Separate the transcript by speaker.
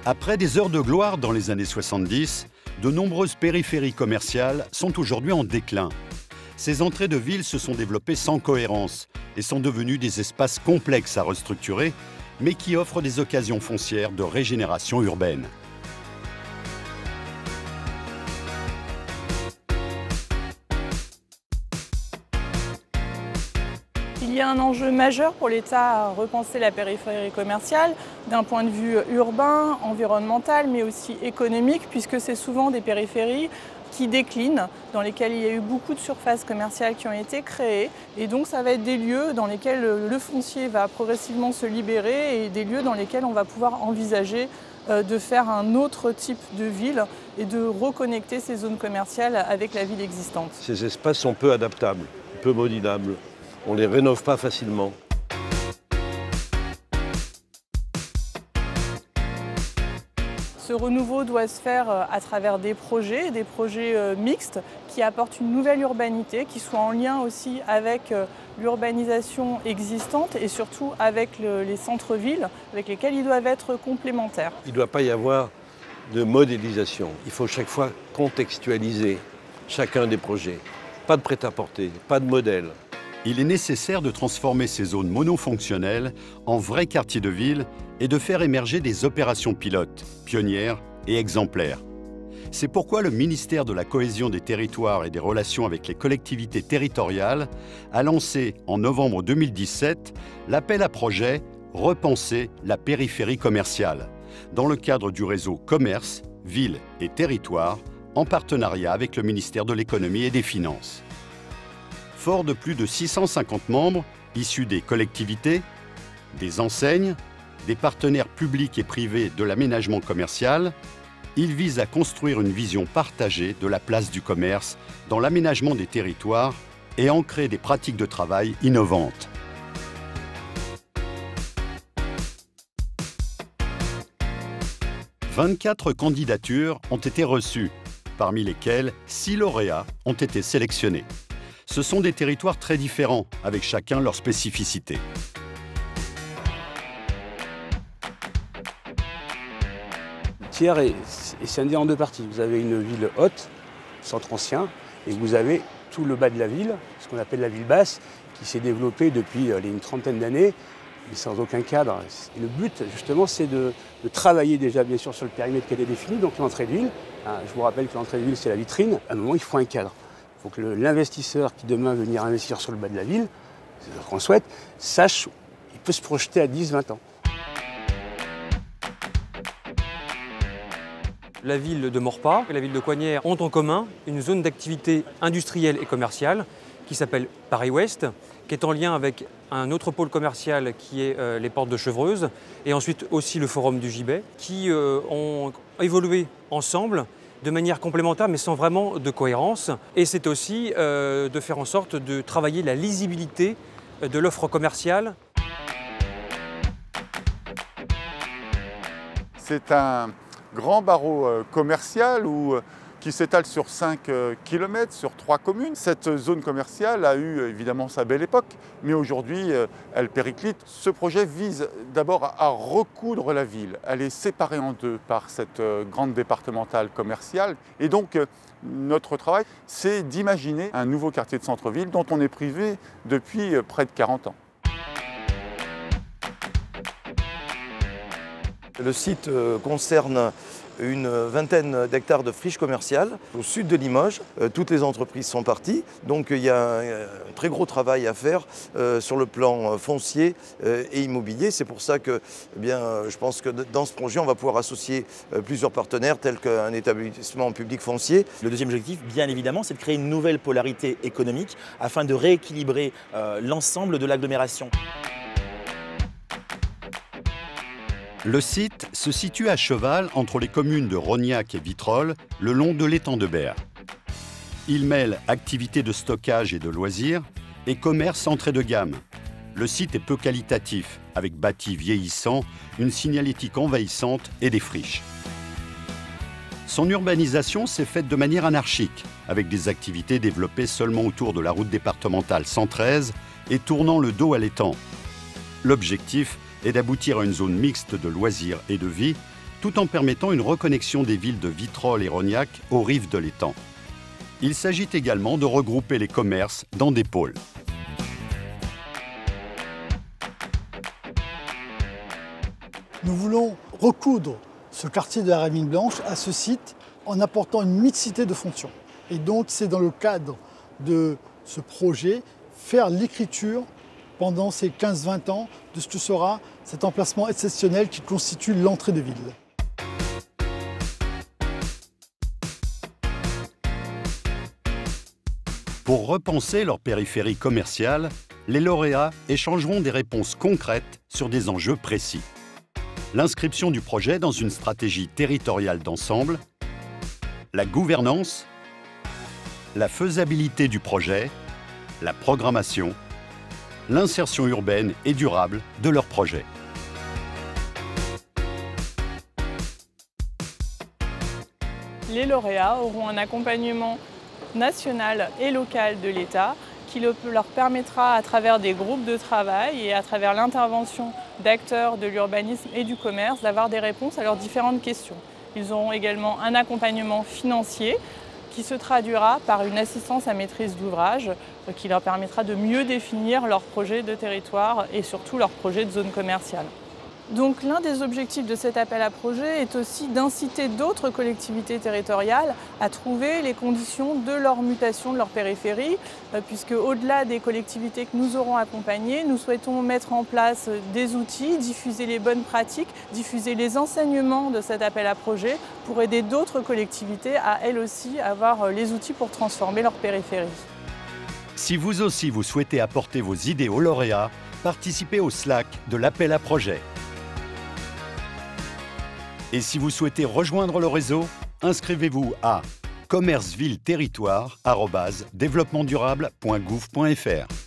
Speaker 1: Après des heures de gloire dans les années 70, de nombreuses périphéries commerciales sont aujourd'hui en déclin. Ces entrées de ville se sont développées sans cohérence et sont devenues des espaces complexes à restructurer, mais qui offrent des occasions foncières de régénération urbaine.
Speaker 2: Il y a un enjeu majeur pour l'État à repenser la périphérie commerciale d'un point de vue urbain, environnemental, mais aussi économique, puisque c'est souvent des périphéries qui déclinent, dans lesquelles il y a eu beaucoup de surfaces commerciales qui ont été créées. Et donc ça va être des lieux dans lesquels le foncier va progressivement se libérer et des lieux dans lesquels on va pouvoir envisager de faire un autre type de ville et de reconnecter ces zones commerciales avec la ville existante.
Speaker 3: Ces espaces sont peu adaptables, peu modulables. On ne les rénove pas facilement.
Speaker 2: Ce renouveau doit se faire à travers des projets mixtes qui apportent une nouvelle urbanité, qui soient en lien aussi avec l'urbanisation existante et surtout avec les centres-villes avec lesquels ils doivent être complémentaires.
Speaker 3: Il ne doit pas y avoir de modélisation. Il faut chaque fois contextualiser chacun des projets. Pas de prêt-à-porter, pas de modèle.
Speaker 1: Il est nécessaire de transformer ces zones monofonctionnelles en vrais quartiers de ville et de faire émerger des opérations pilotes, pionnières et exemplaires. C'est pourquoi le ministère de la Cohésion des Territoires et des Relations avec les collectivités territoriales a lancé en novembre 2017 l'appel à projet « Repenser la périphérie commerciale » dans le cadre du réseau Commerce, Villes et Territoires en partenariat avec le ministère de l'Économie et des Finances. Fort de plus de 650 membres, issus des collectivités, des enseignes, des partenaires publics et privés de l'aménagement commercial, il vise à construire une vision partagée de la place du commerce dans l'aménagement des territoires et ancrer des pratiques de travail innovantes. « 24 candidatures ont été reçues, parmi lesquelles 6 lauréats ont été sélectionnés. Ce sont des territoires très différents, avec chacun leur spécificité.
Speaker 4: Thiers est scindé en deux parties. Vous avez une ville haute, centre ancien, et vous avez tout le bas de la ville, ce qu'on appelle la ville basse, qui s'est développée depuis une trentaine d'années, mais sans aucun cadre. Et le but, justement, c'est de travailler déjà, bien sûr, sur le périmètre qui est défini, donc l'entrée de ville. Je vous rappelle que l'entrée de ville, c'est la vitrine. À un moment, il faut un cadre. Il faut que l'investisseur qui demain va venir investir sur le bas de la ville, c'est ce qu'on souhaite, sache qu'il peut se projeter à 10-20 ans.
Speaker 5: La ville de Maurepas et la ville de Coignères ont en commun une zone d'activité industrielle et commerciale qui s'appelle Paris-Ouest, qui est en lien avec un autre pôle commercial qui est les portes de Chevreuse et ensuite aussi le forum du Gibet, qui ont évolué ensemble de manière complémentaire mais sans vraiment de cohérence. Et c'est aussi de faire en sorte de travailler la lisibilité de l'offre commerciale.
Speaker 6: C'est un grand barreau commercial qui s'étale sur 5 km, sur 3 communes. Cette zone commerciale a eu évidemment sa belle époque, mais aujourd'hui elle périclite. Ce projet vise d'abord à recoudre la ville. Elle est séparée en deux par cette grande départementale commerciale. Et donc notre travail, c'est d'imaginer un nouveau quartier de centre-ville dont on est privé depuis près de 40 ans.
Speaker 7: Le site concerne une vingtaine d'hectares de friches commerciales au sud de Limoges. Toutes les entreprises sont parties, donc il y a un très gros travail à faire sur le plan foncier et immobilier. C'est pour ça que je pense que dans ce projet, on va pouvoir associer plusieurs partenaires tels qu'un établissement public foncier.
Speaker 8: Le deuxième objectif, bien évidemment, c'est de créer une nouvelle polarité économique afin de rééquilibrer l'ensemble de l'agglomération.
Speaker 1: Le site se situe à cheval entre les communes de Rognac et Vitrolles, le long de l'étang de Berre. Il mêle activités de stockage et de loisirs et commerce entrée de gamme. Le site est peu qualitatif, avec bâtis vieillissants, une signalétique envahissante et des friches. Son urbanisation s'est faite de manière anarchique, avec des activités développées seulement autour de la route départementale 113 et tournant le dos à l'étang. L'objectif est d'aboutir à une zone mixte de loisirs et de vie, tout en permettant une reconnexion des villes de Vitrolles et Rognac aux rives de l'étang. Il s'agit également de regrouper les commerces dans des pôles.
Speaker 9: Nous voulons recoudre ce quartier de la Rémine Blanche à ce site en apportant une mixité de fonctions. Et donc c'est dans le cadre de ce projet faire l'écriture pendant ces 15-20 ans de ce que sera cet emplacement exceptionnel qui constitue l'entrée de ville.
Speaker 1: Pour repenser leur périphérie commerciale, les lauréats échangeront des réponses concrètes sur des enjeux précis. L'inscription du projet dans une stratégie territoriale d'ensemble, la gouvernance, la faisabilité du projet, la programmation, l'insertion urbaine et durable de leur projet.
Speaker 2: Les lauréats auront un accompagnement national et local de l'État qui leur permettra, à travers des groupes de travail et à travers l'intervention d'acteurs de l'urbanisme et du commerce, d'avoir des réponses à leurs différentes questions. Ils auront également un accompagnement financier qui se traduira par une assistance à maîtrise d'ouvrage qui leur permettra de mieux définir leur projet de territoire et surtout leur projet de zone commerciale. Donc l'un des objectifs de cet appel à projet est aussi d'inciter d'autres collectivités territoriales à trouver les conditions de leur mutation de leur périphérie, puisque au-delà des collectivités que nous aurons accompagnées, nous souhaitons mettre en place des outils, diffuser les bonnes pratiques, diffuser les enseignements de cet appel à projet pour aider d'autres collectivités à elles aussi avoir les outils pour transformer leur périphérie.
Speaker 1: Si vous aussi vous souhaitez apporter vos idées aux lauréats, participez au Slack de l'appel à projet. Et si vous souhaitez rejoindre le réseau, inscrivez-vous à commercevilleterritoire@développementdurable.gouv.fr.